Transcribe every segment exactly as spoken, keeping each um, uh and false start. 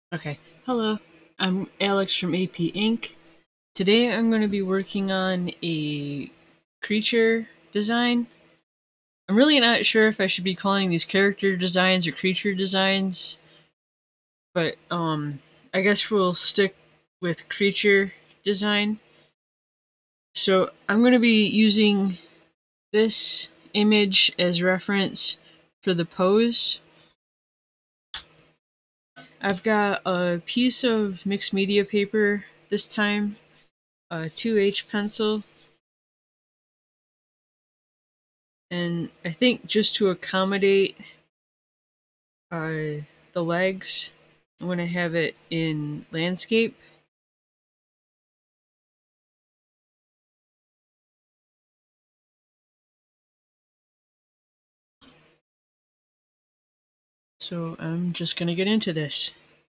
Okay, hello, I'm Alex from A P Ink. Today I'm going to be working on a creature design. I'm really not sure if I should be calling these character designs or creature designs, but um, I guess we'll stick with creature design. So I'm going to be using this image as reference for the pose. I've got a piece of mixed media paper this time, a two H pencil, and I think just to accommodate uh, the legs, I'm going to have it in landscape. So I'm just going to get into this.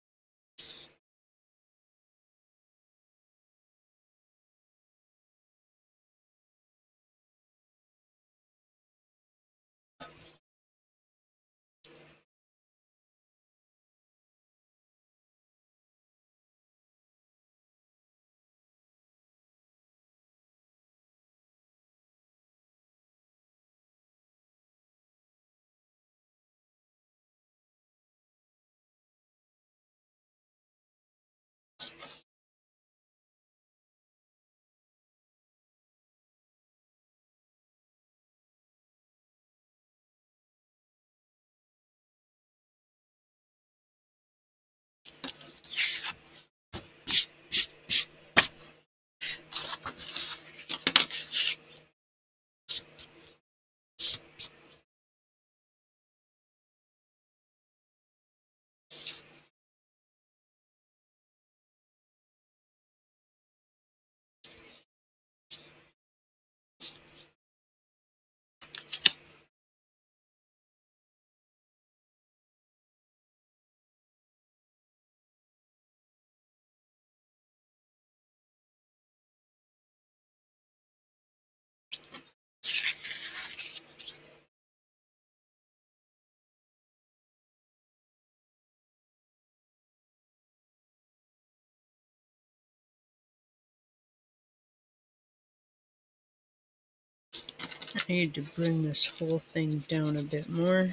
I need to bring this whole thing down a bit more.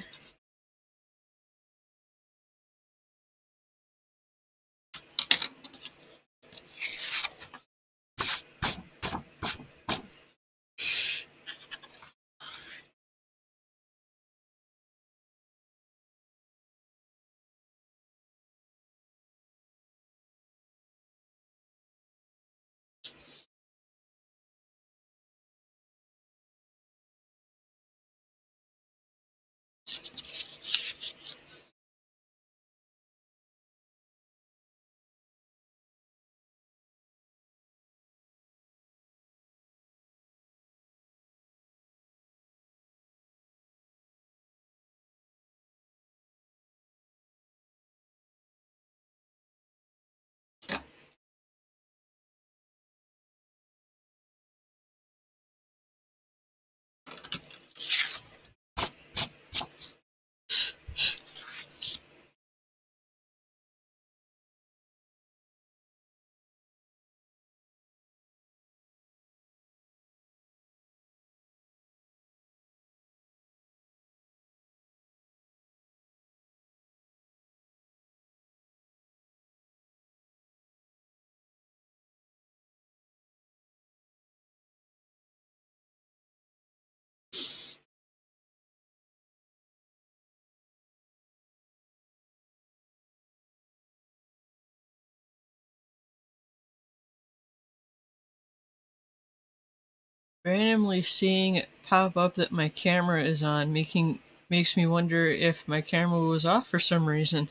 Randomly seeing it pop up that my camera is on making makes me wonder if my camera was off for some reason.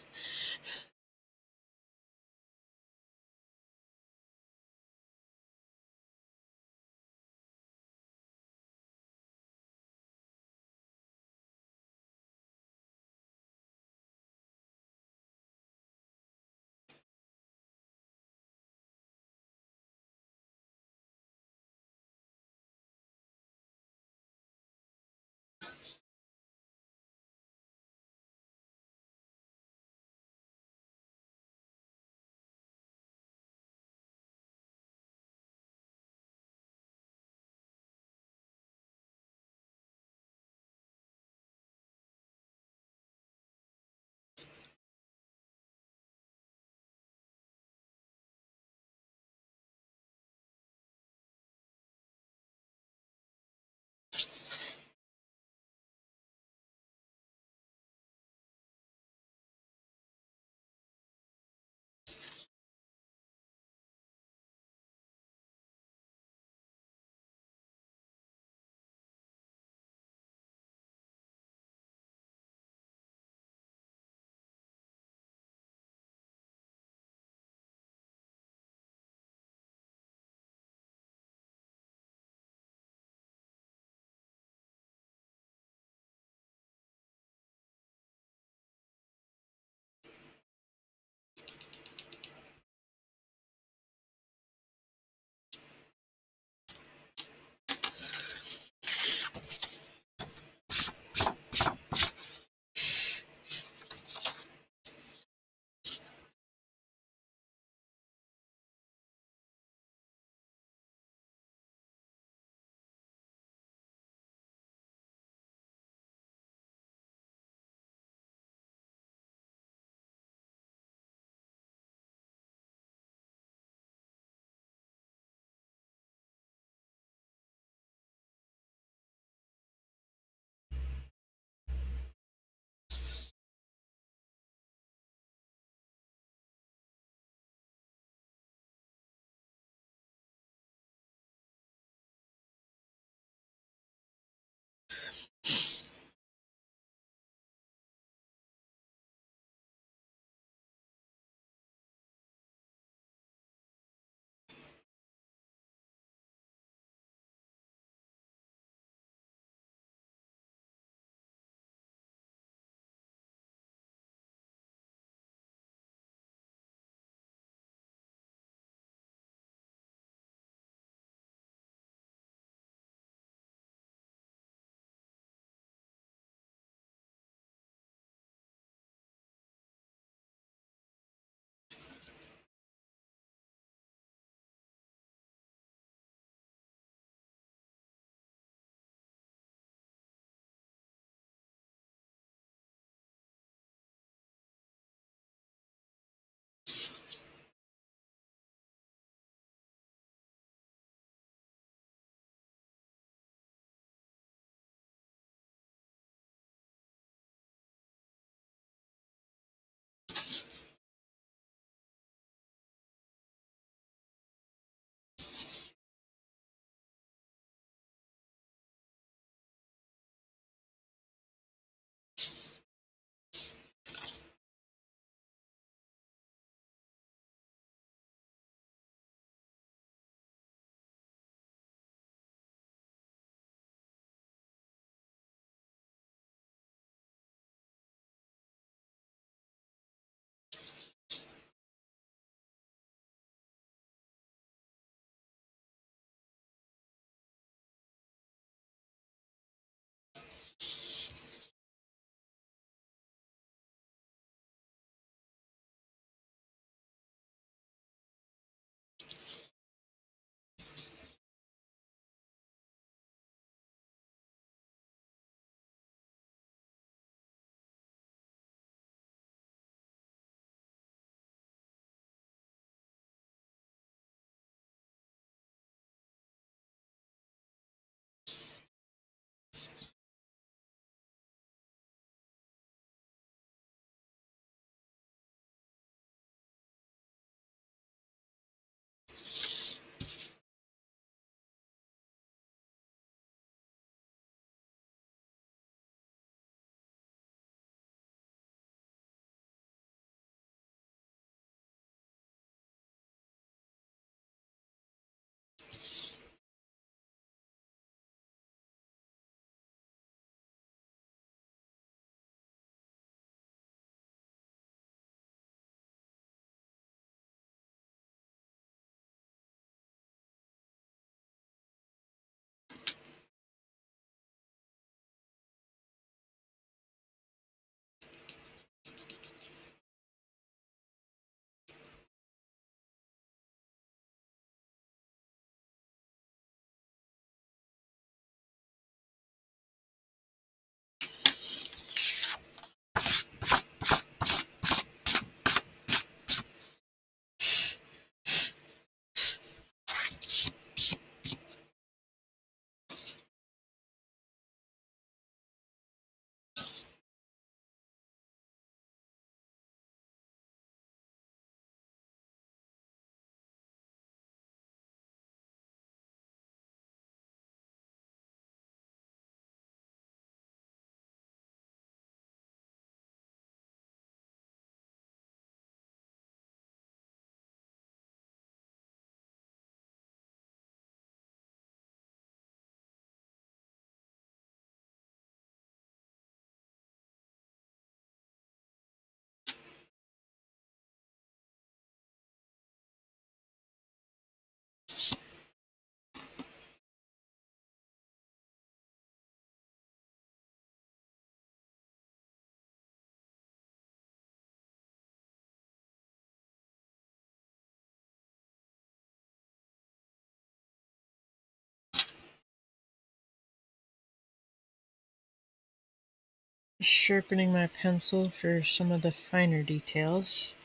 Sharpening my pencil for some of the finer details.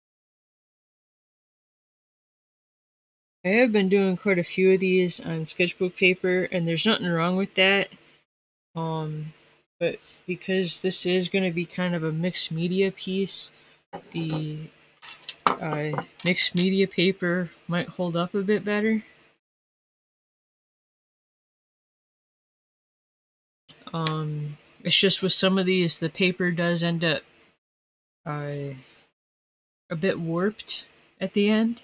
I have been doing quite a few of these on sketchbook paper, and there's nothing wrong with that. Um, but because this is going to be kind of a mixed media piece, the uh, mixed media paper might hold up a bit better. Um, it's just with some of these, the paper does end up uh, a bit warped at the end.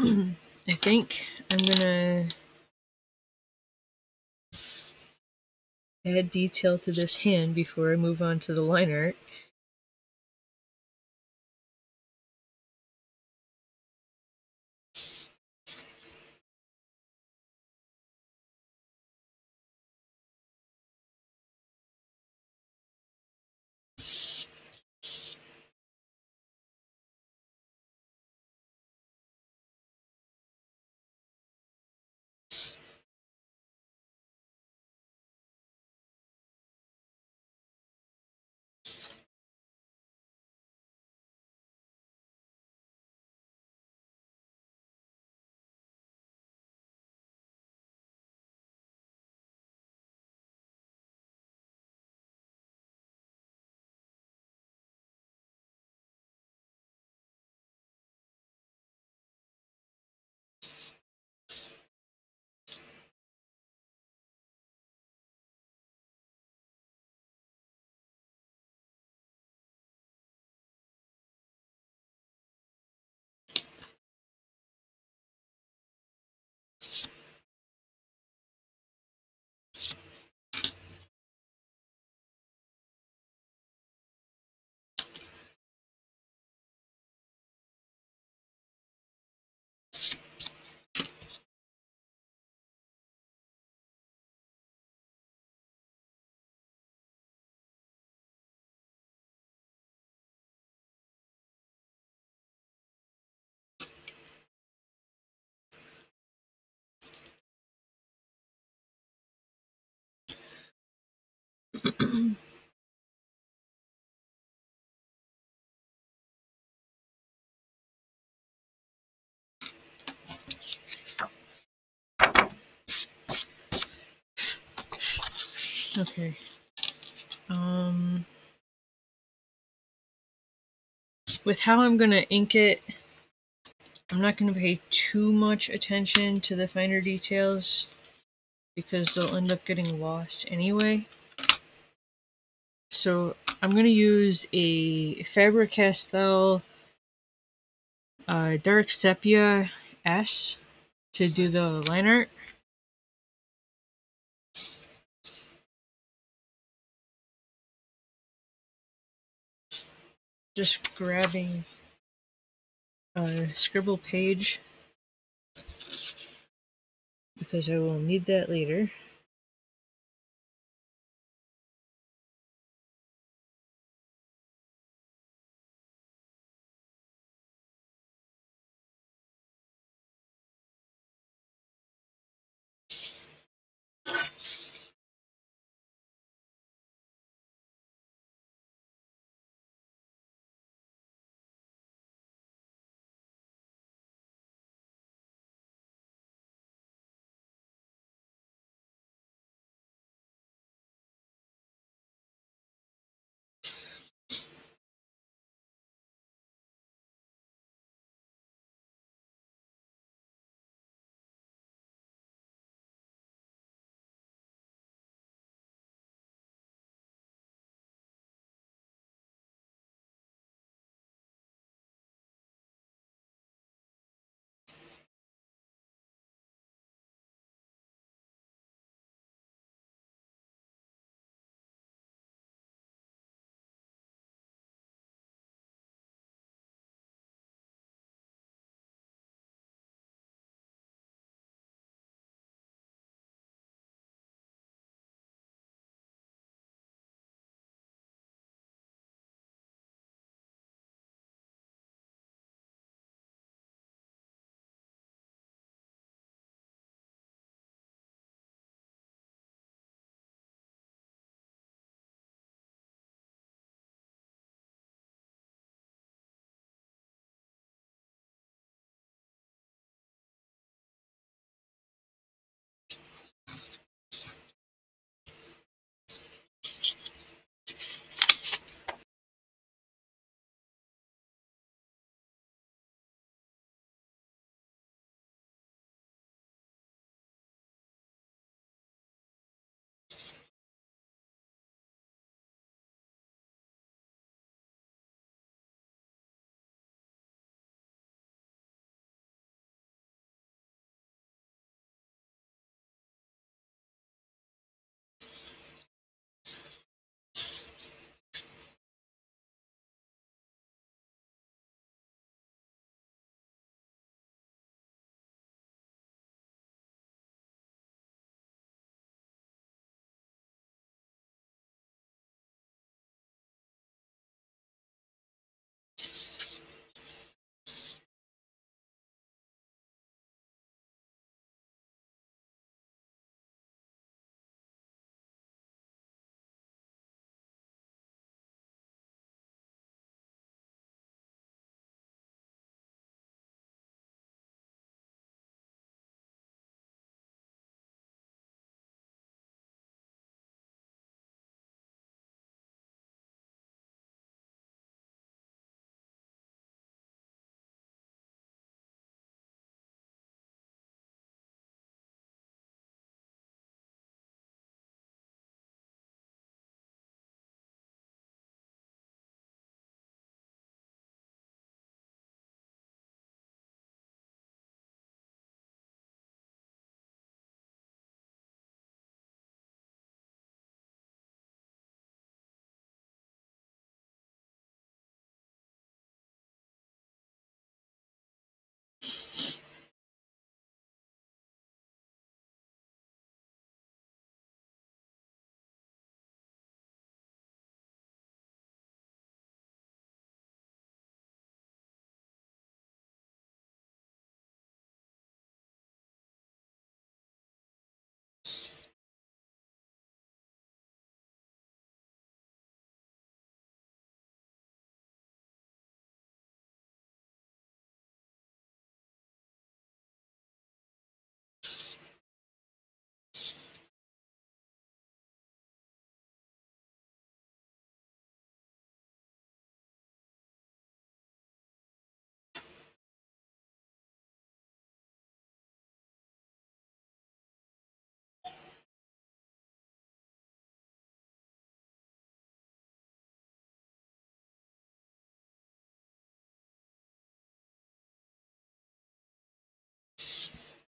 I think I'm gonna add detail to this hand before I move on to the line art. Okay. Um, with how I'm gonna ink it, I'm not gonna pay too much attention to the finer details because they'll end up getting lost anyway. So I'm going to use a Faber-Castell uh, dark sepia S to do the line art. Just grabbing a scribble page because I will need that later.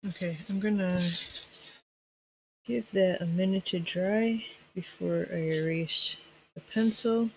Okay, I'm gonna give that a minute to dry before I erase the pencil.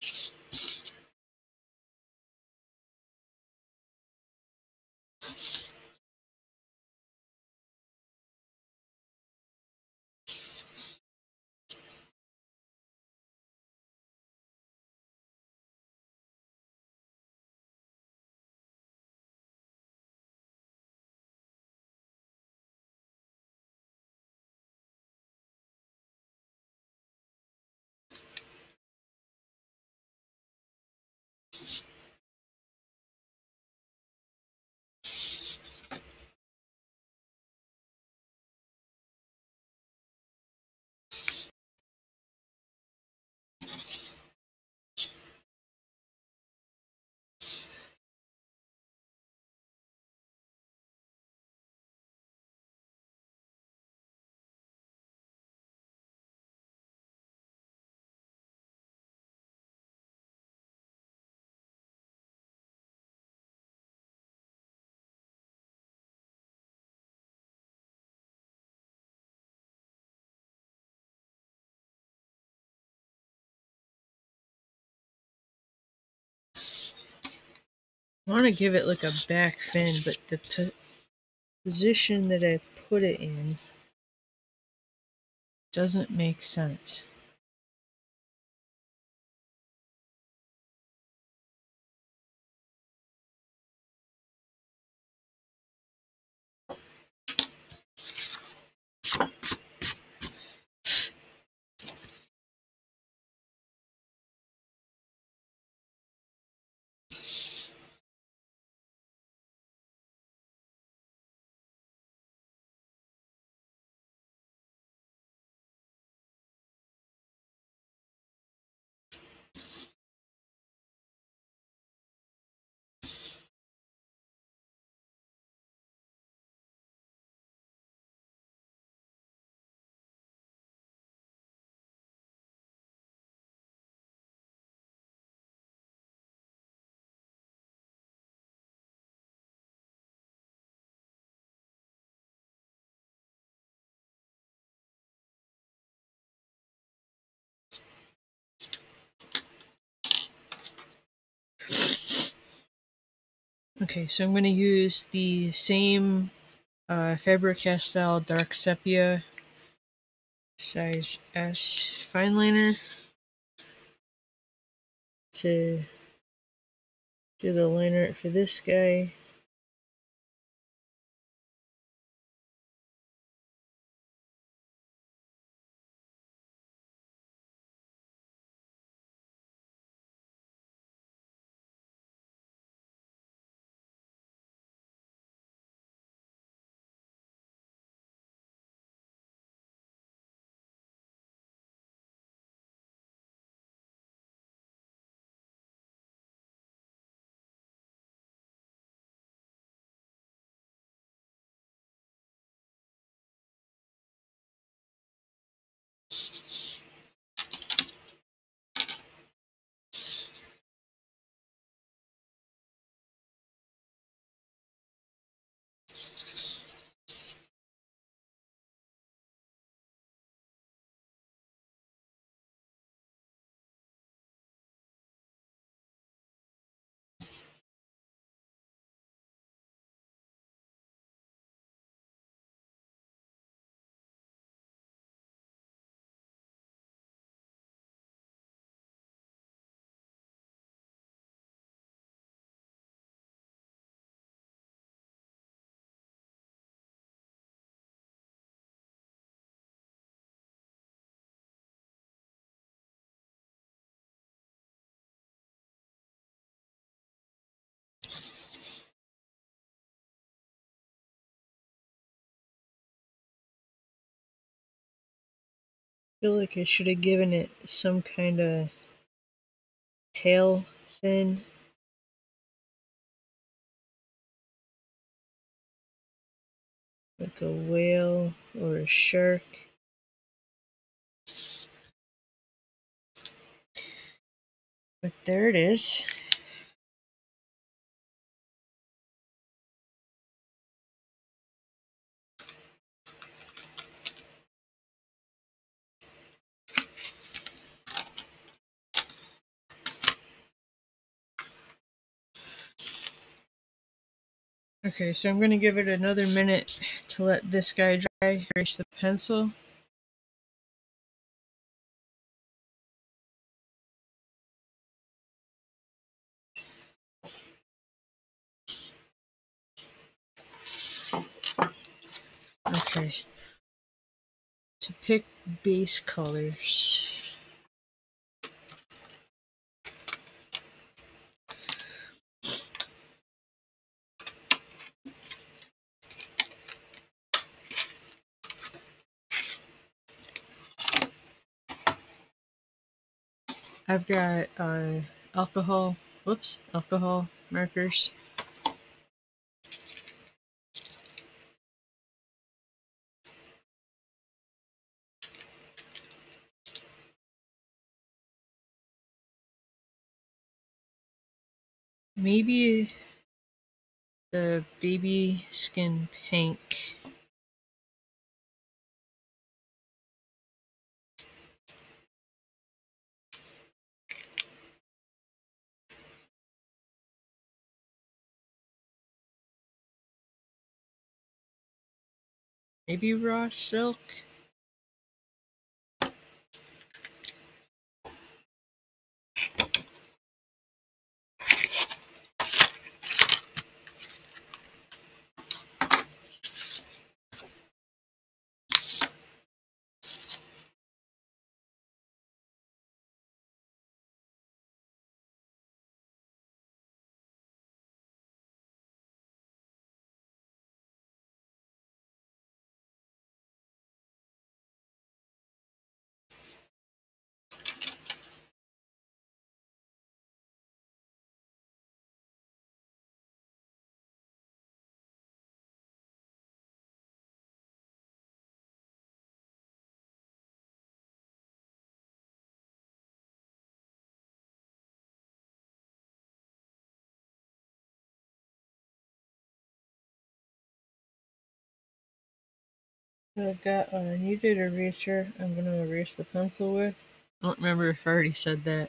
I want to give it like a back fin, but the po position that I put it in doesn't make sense. Okay, so I'm going to use the same uh, Faber-Castell dark sepia size S fine liner to do the liner for this guy. I feel like I should have given it some kind of tail fin. Like a whale or a shark. But there it is. Okay, so I'm going to give it another minute to let this guy dry. Erase the pencil. Okay. To pick base colors. I've got uh, alcohol, whoops, alcohol markers. Maybe the baby skin pink. Maybe raw silk. So I've got a kneaded eraser I'm going to erase the pencil with. I don't remember if I already said that.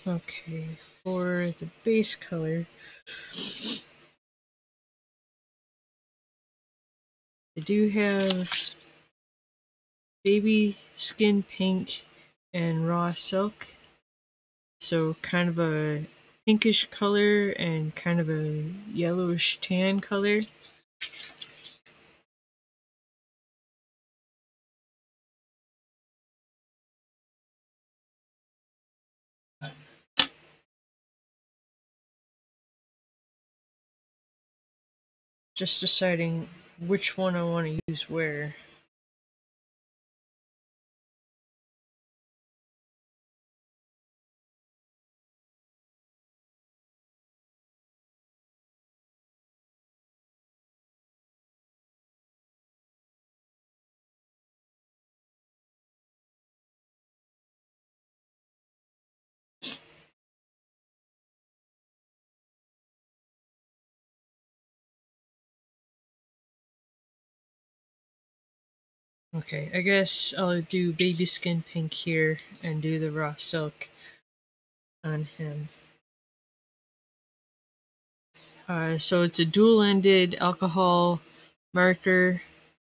Okay, for the base color, I do have baby skin pink and raw silk. So kind of a pinkish color and kind of a yellowish tan color. Just deciding which one I want to use where. Okay, I guess I'll do baby skin pink here and do the raw silk on him. Uh, so it's a dual-ended alcohol marker.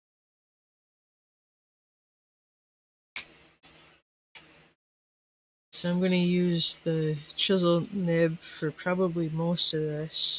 So I'm going to use the chisel nib for probably most of this.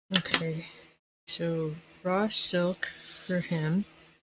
Okay, so raw silk for him.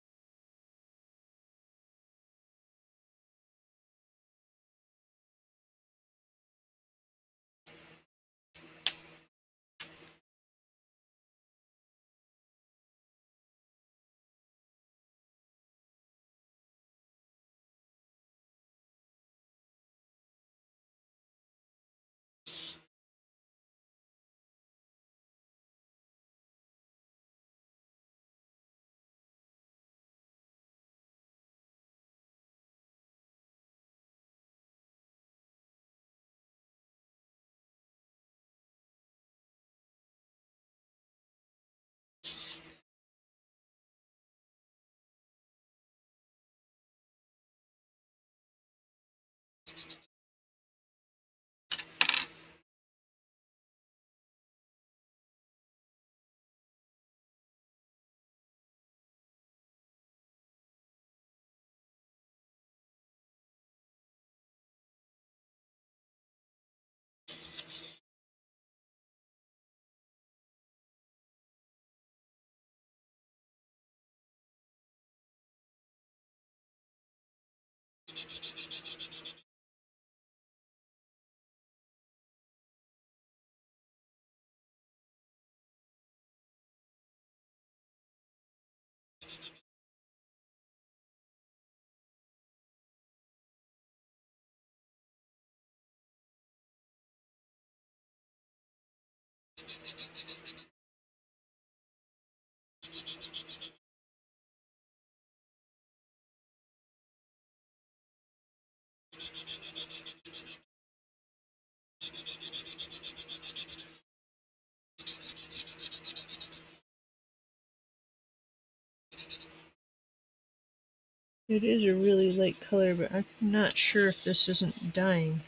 It is a really light color, but I'm not sure if this isn't dyeing.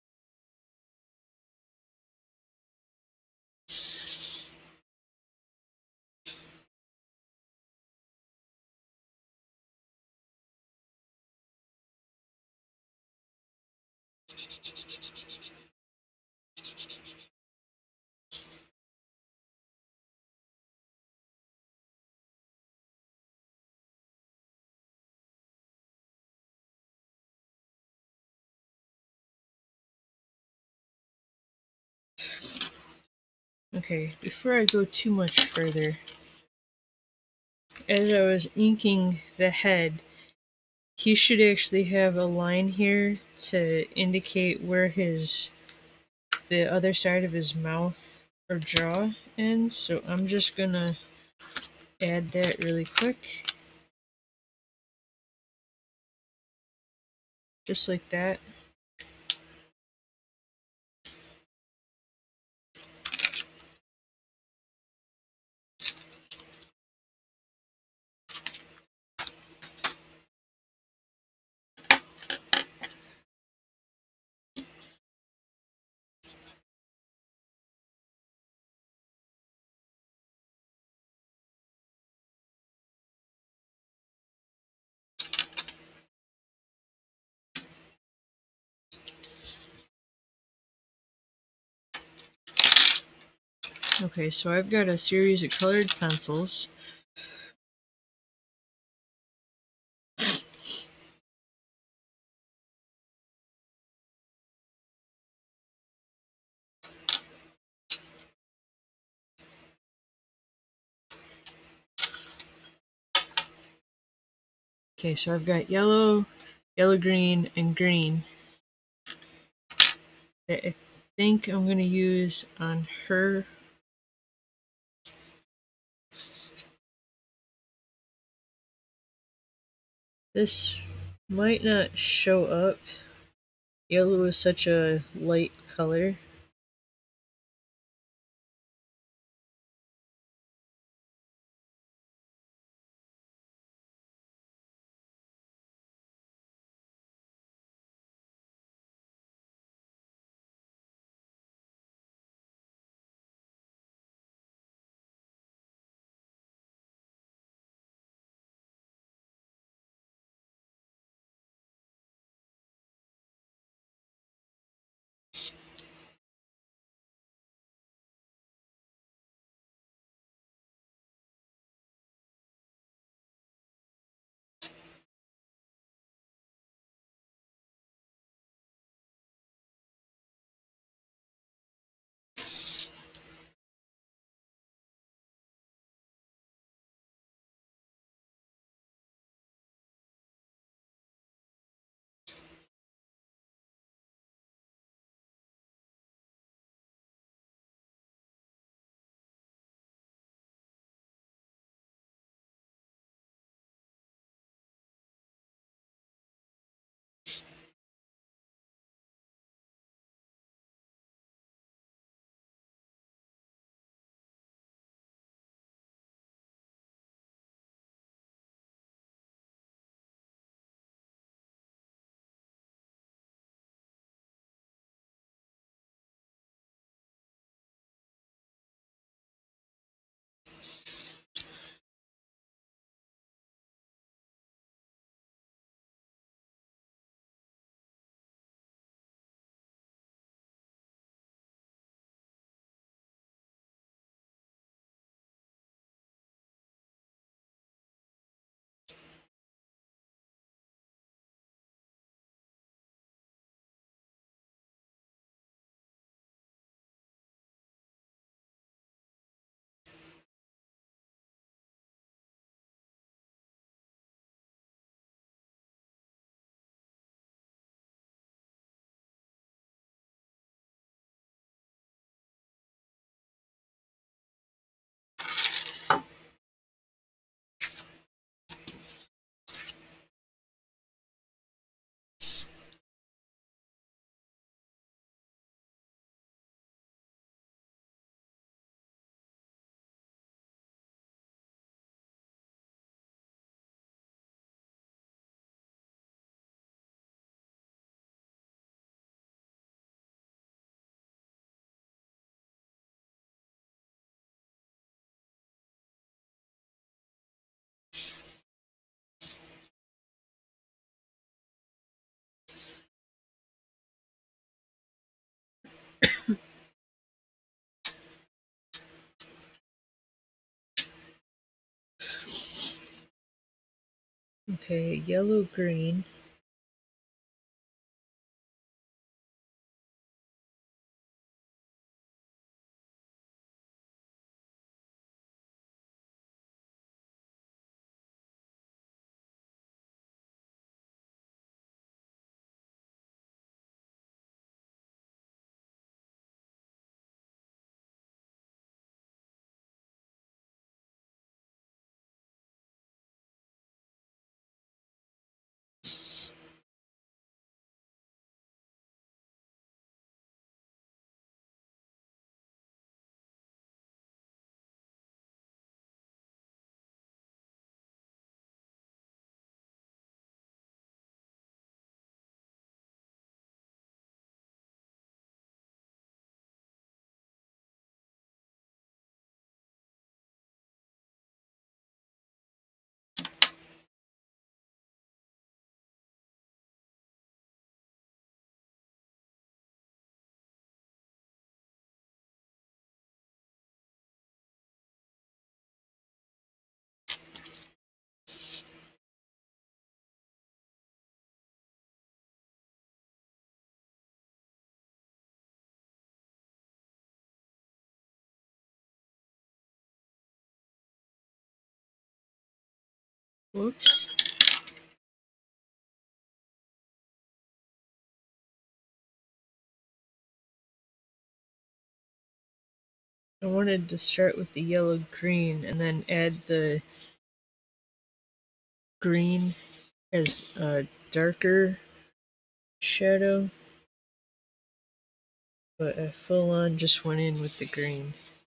Okay, before I go too much further, as I was inking the head, he should actually have a line here to indicate where his the other side of his mouth or jaw ends, so I'm just gonna add that really quick. Just like that. Okay, so I've got a series of colored pencils. Okay, so I've got yellow, yellow green, and green that I think I'm going to use on her. This might not show up. Yellow is such a light color. Okay, yellow green. Whoops. I wanted to start with the yellow green and then add the green as a darker shadow, but I full on just went in with the green.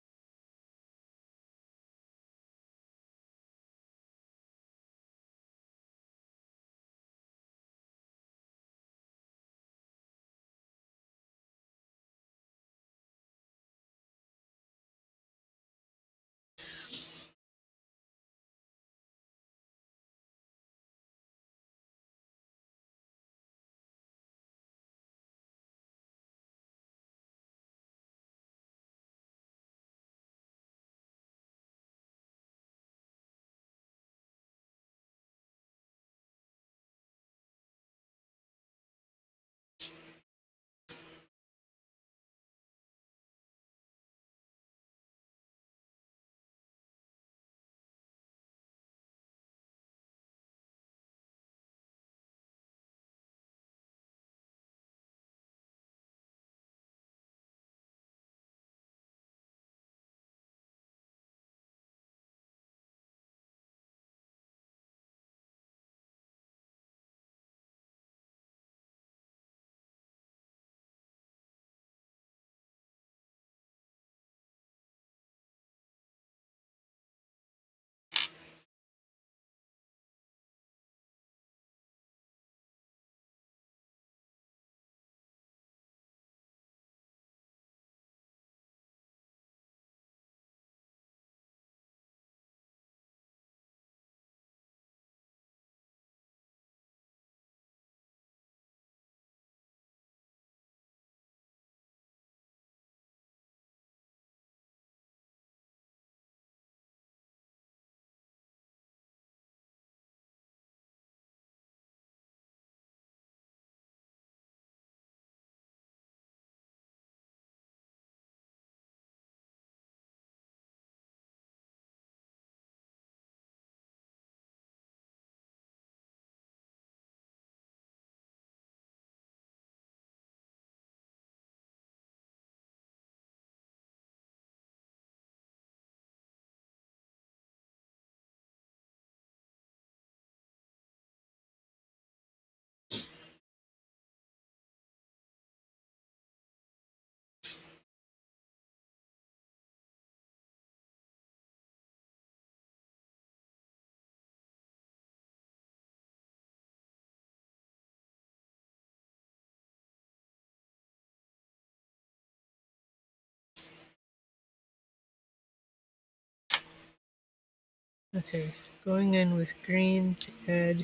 Okay, going in with green to add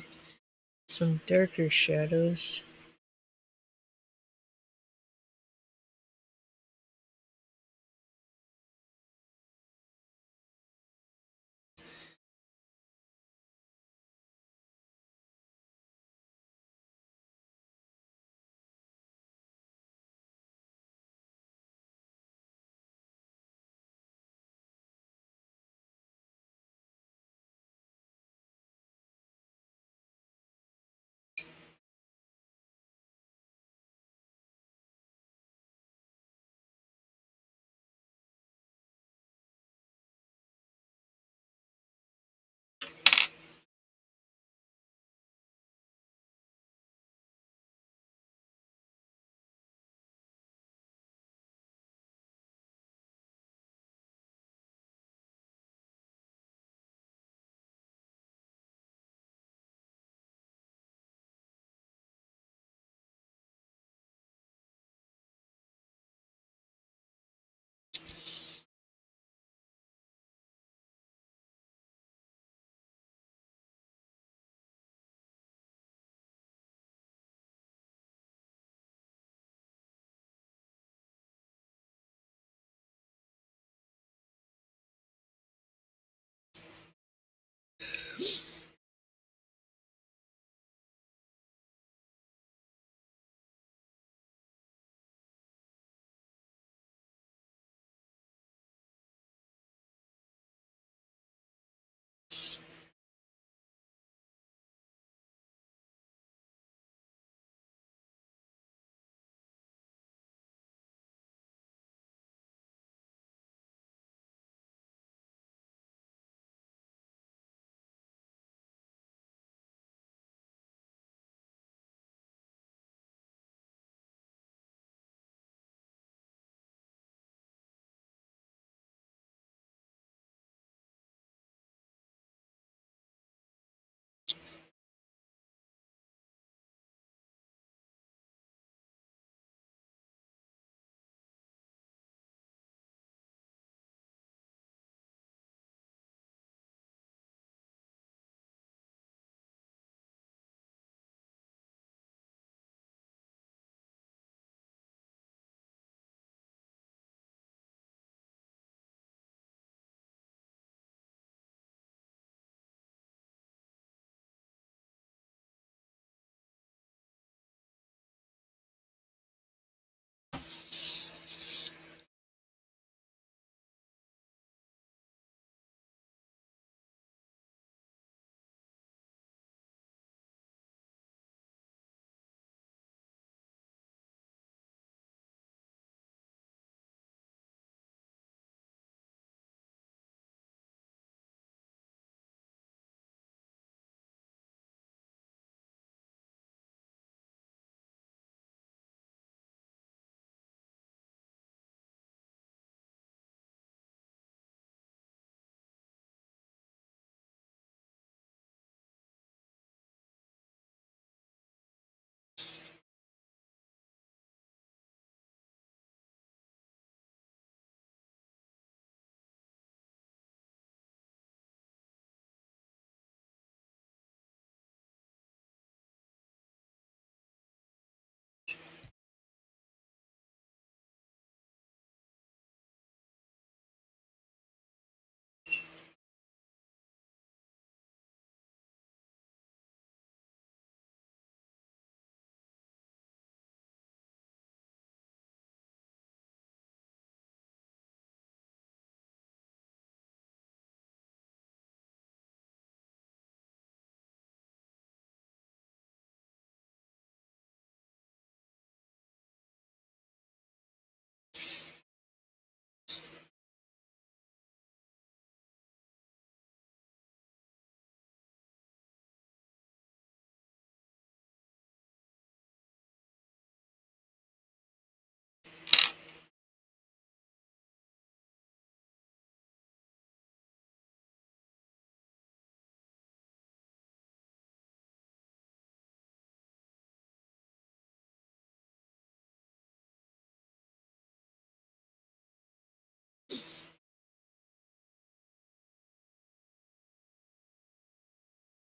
some darker shadows.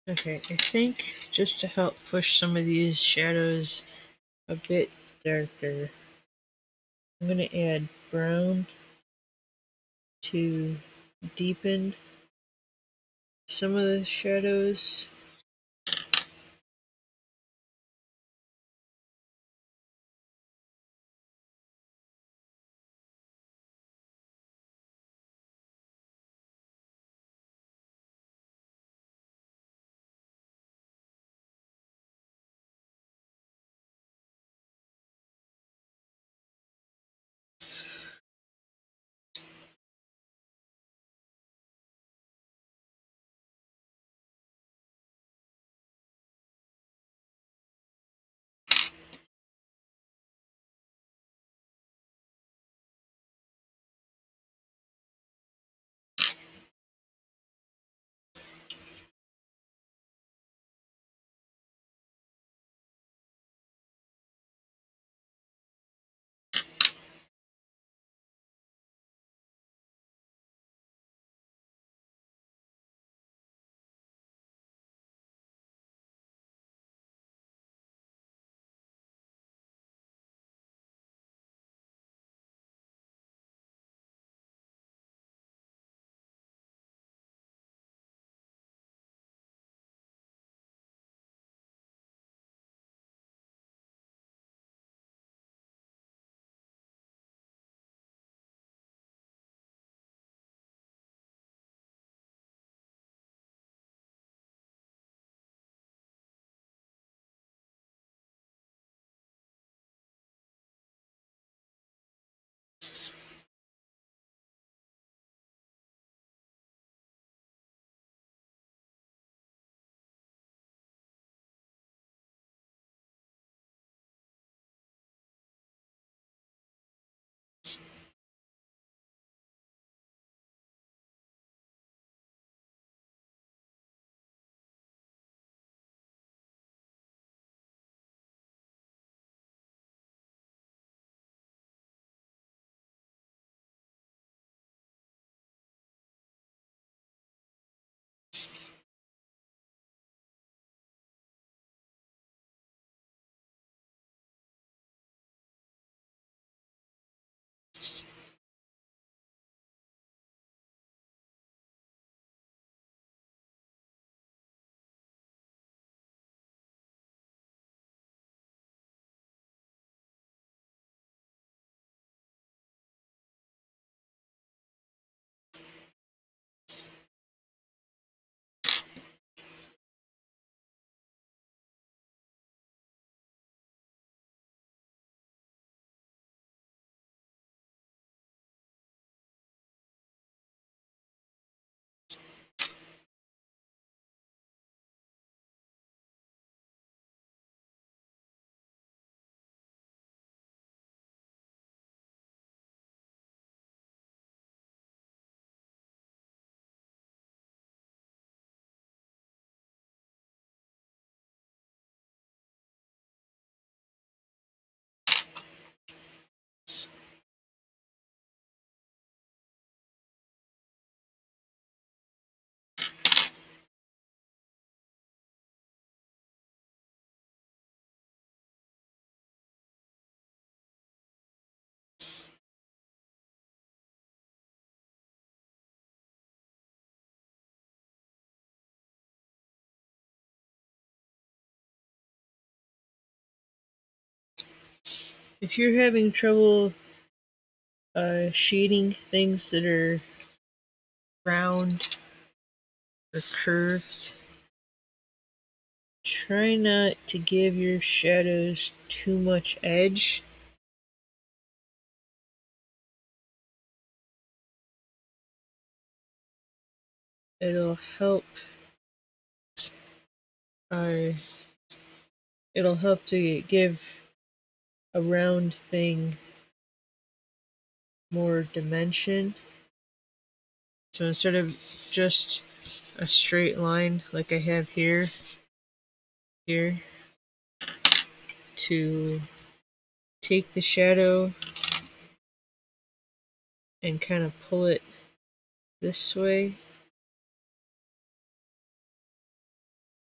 Okay, I think just to help push some of these shadows a bit darker, I'm going to add brown to deepen some of the shadows. If you're having trouble uh, shading things that are round or curved, try not to give your shadows too much edge. It'll help uh, it'll help to give a round thing more dimension. So instead of just a straight line like I have here, here, to take the shadow and kind of pull it this way.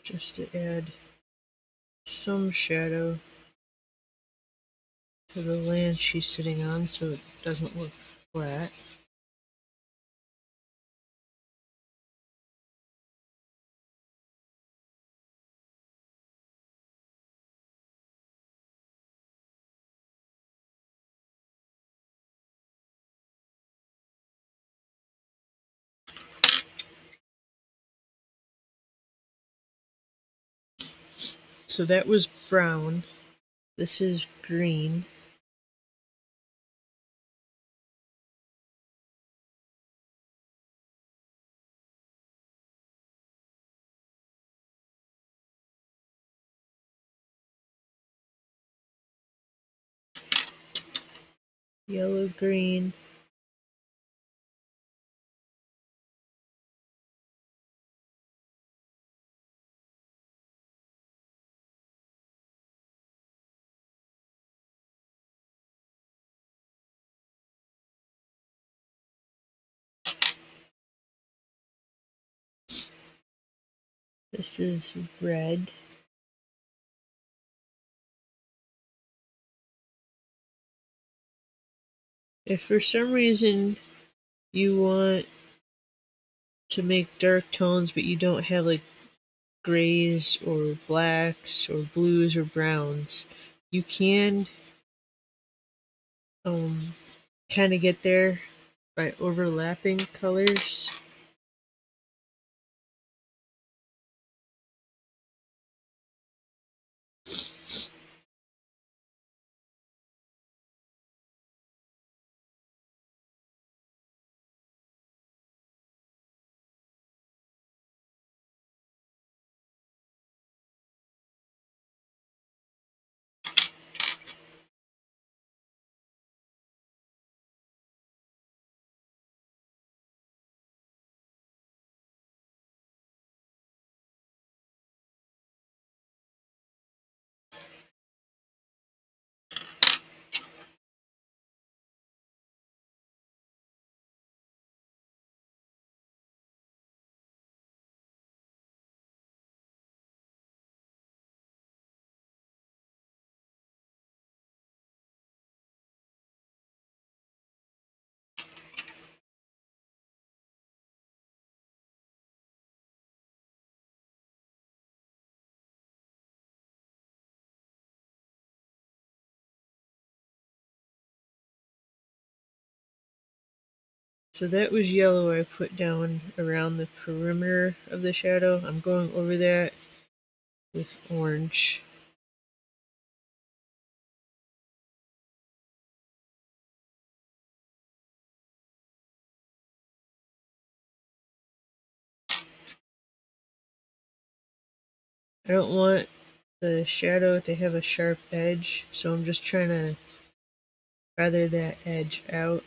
just to add some shadow to the land she's sitting on so it doesn't look flat. So that was brown. This is green. Yellow, green. This is red. If for some reason you want to make dark tones but you don't have like grays or blacks or blues or browns, you can um, kind of get there by overlapping colors. So that was yellow I put down around the perimeter of the shadow. I'm going over that with orange. I don't want the shadow to have a sharp edge, so I'm just trying to feather that edge out.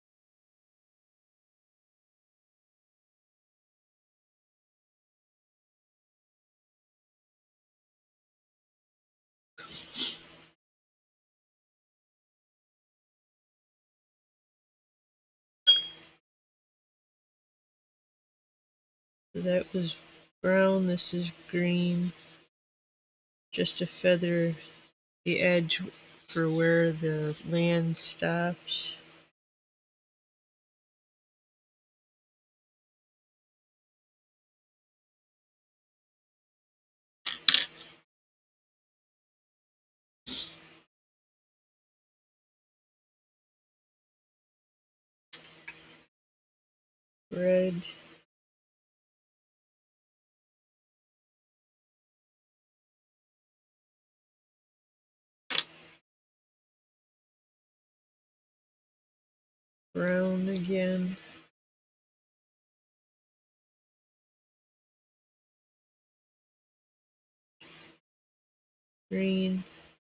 So that was brown, this is green, just to feather the edge for where the land stops. Red. Brown again. Green.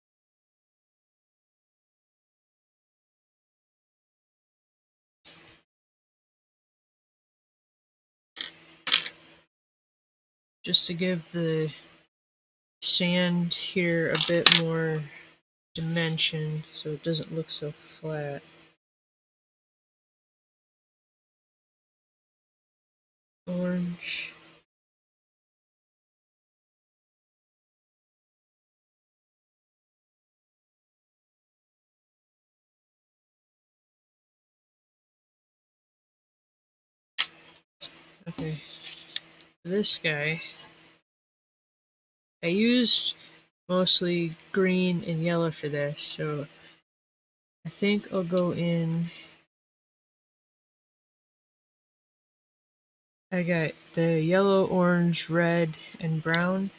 Just to give the sand here a bit more dimension so it doesn't look so flat. Orange. Okay, this guy, I used mostly green and yellow for this, so I think I'll go in. I got the yellow, orange, red, and brown.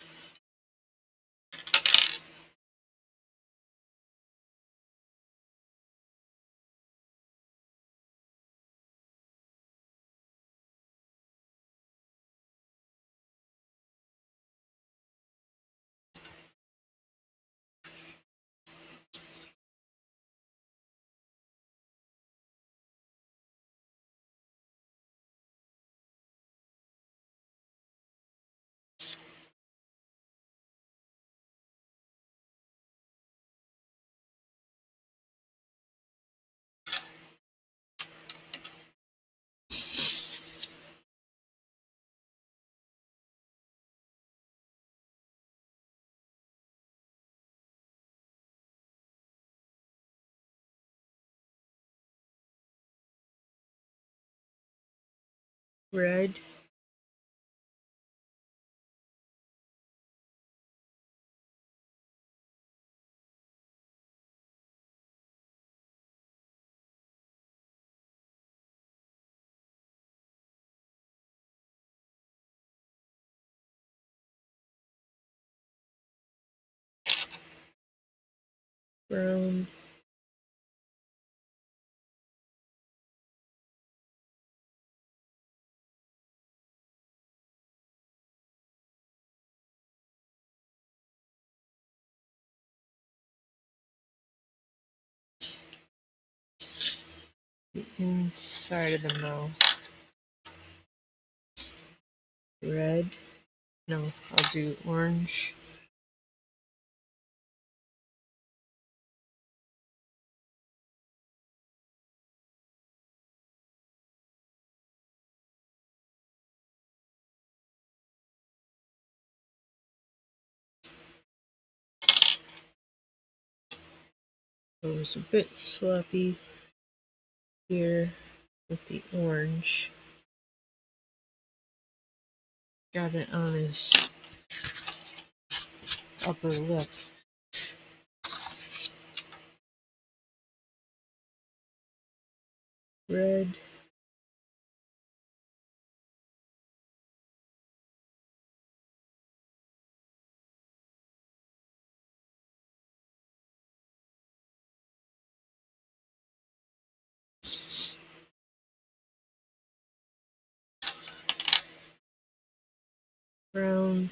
Red. Brown. The inside of the mouth. Red. No, I'll do orange. It was a bit sloppy here with the orange. Got it on his upper lip. Red. Brown.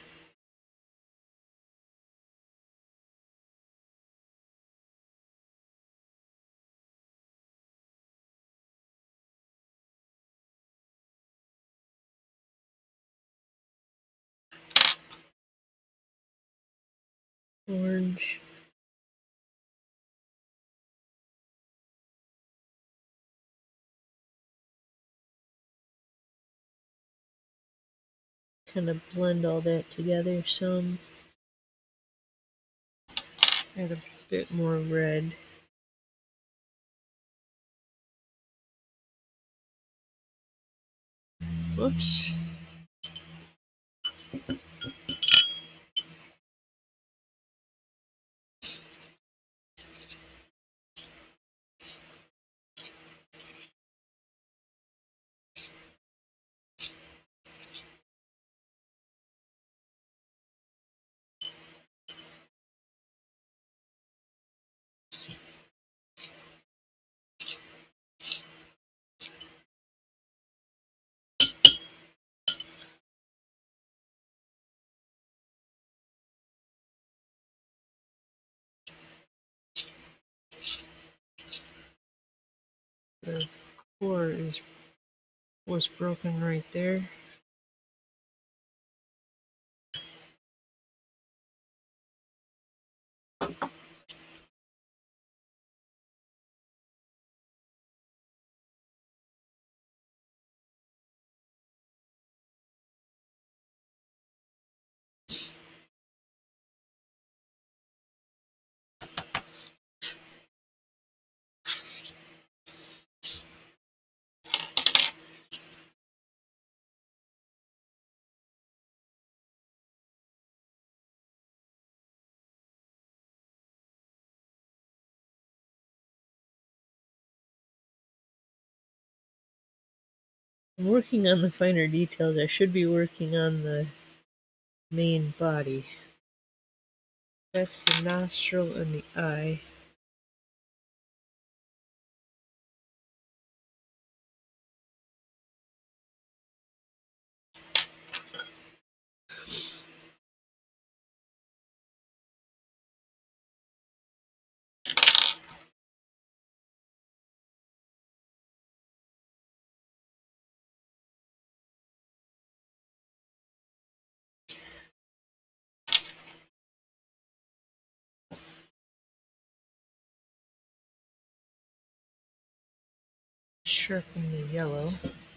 Orange. Kind of blend all that together some. Add a bit more red. Whoops. The core is was broken right there. I'm working on the finer details. I should be working on the main body. That's the nostril and the eye. Sharpen the yellow.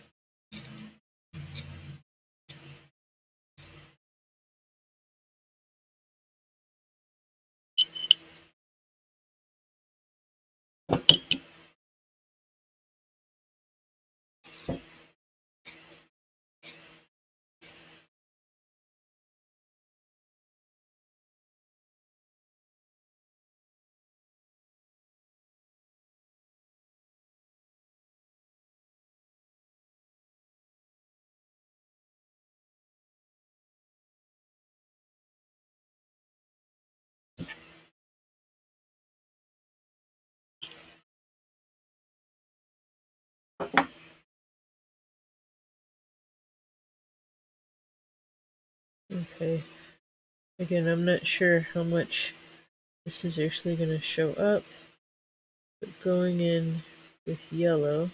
Okay. Again, I'm not sure how much this is actually going to show up, but going in with yellow.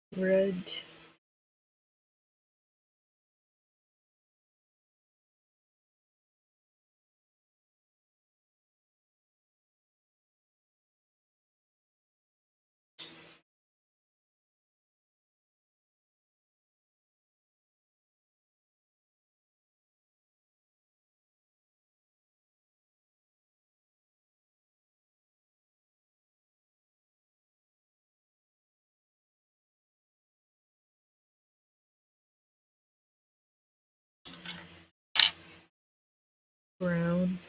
red. Brown.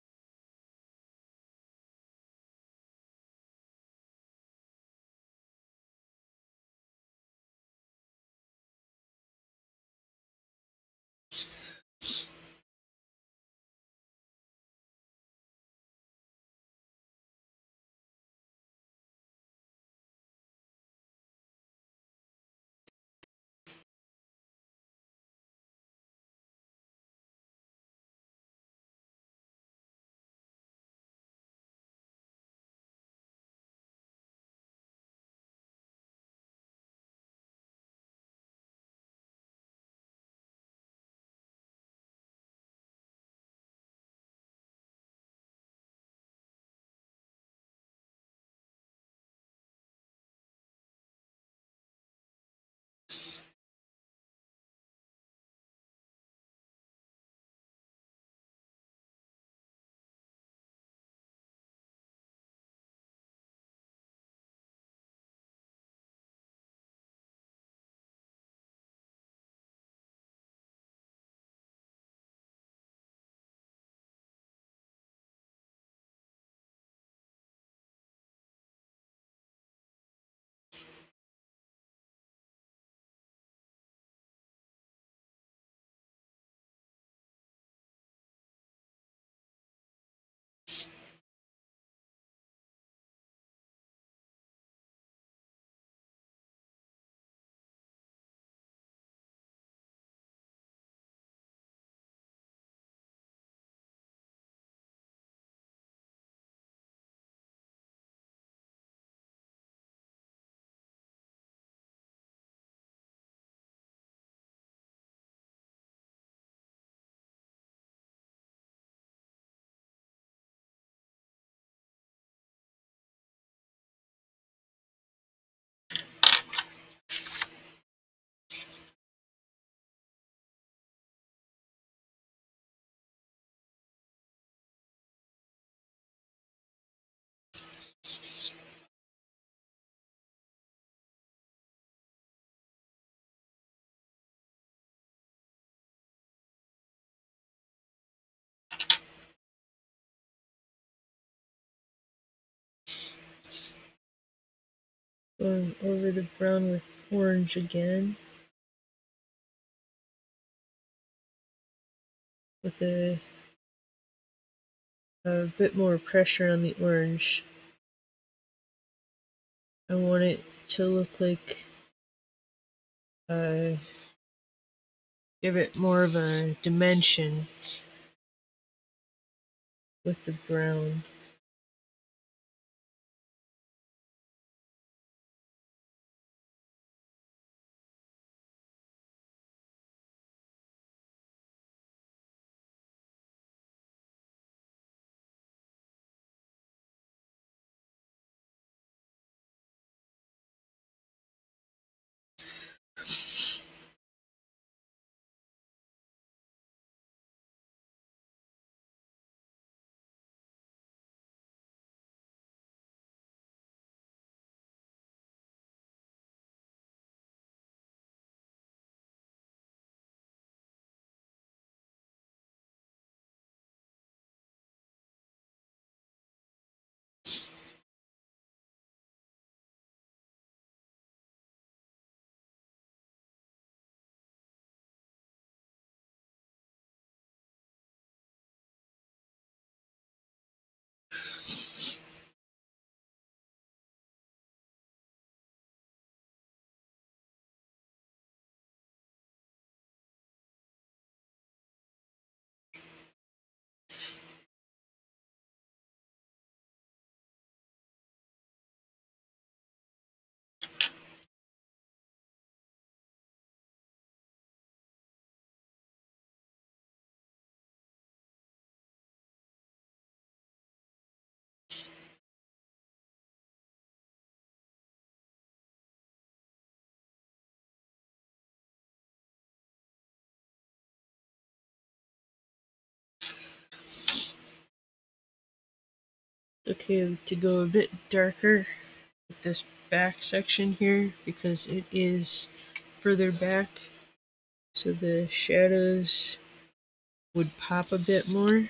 Going over the brown with orange again, with a, a bit more pressure on the orange. I want it to look like, uh, give it more of a dimension with the brown. It's okay to go a bit darker with this back section here because it is further back, so the shadows would pop a bit more.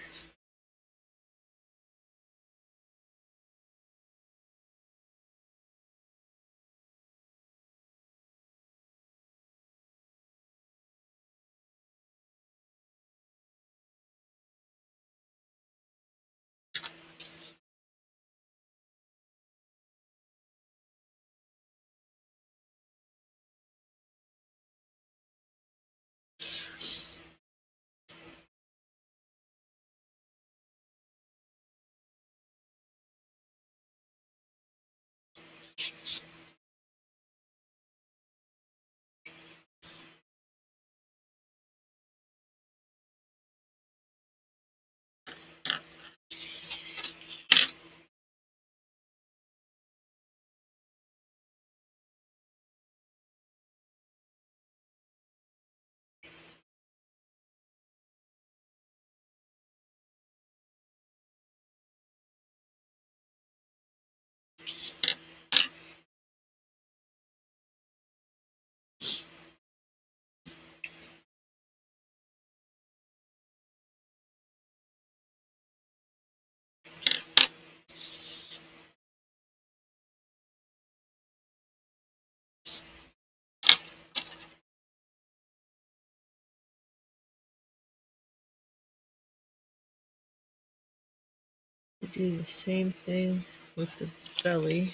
Do the same thing with the belly.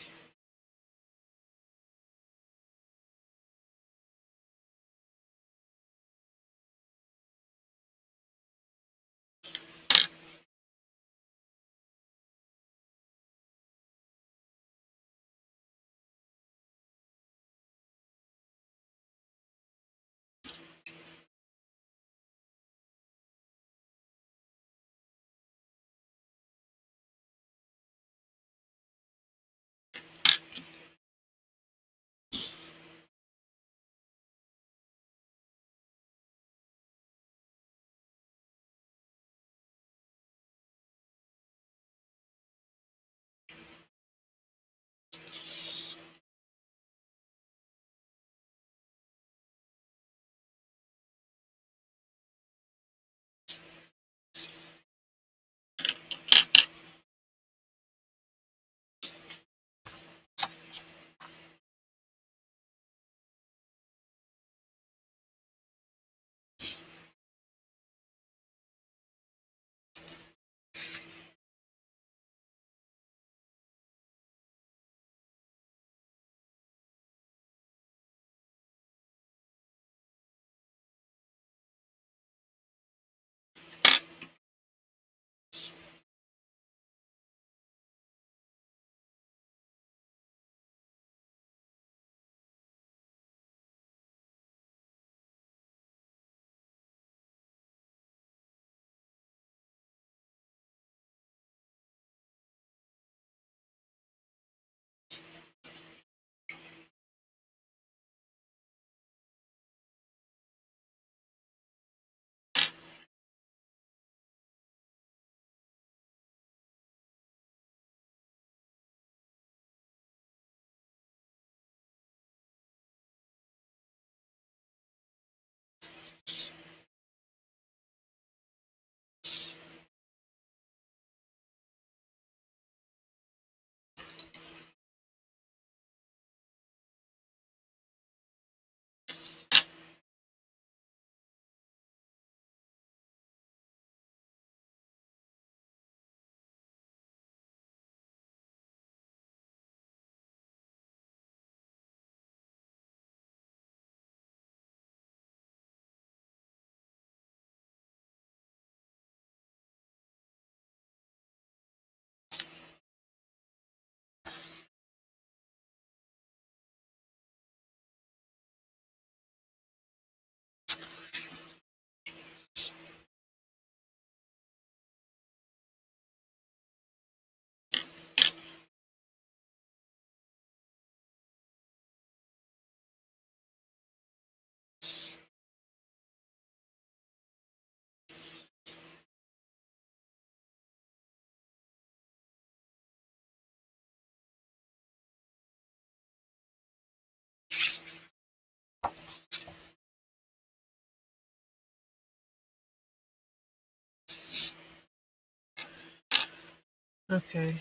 Okay.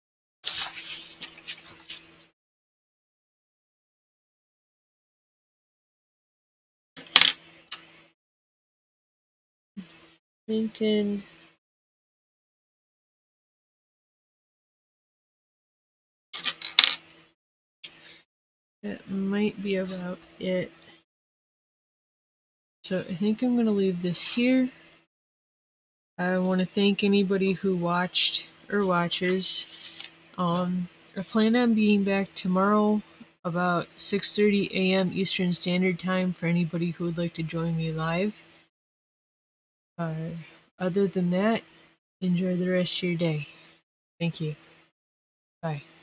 Thinking that might be about it. So I think I'm going to leave this here. I want to thank anybody who watched or watches. Um, I plan on being back tomorrow about six thirty a m Eastern Standard Time for anybody who would like to join me live. Uh, other than that, enjoy the rest of your day. Thank you. Bye.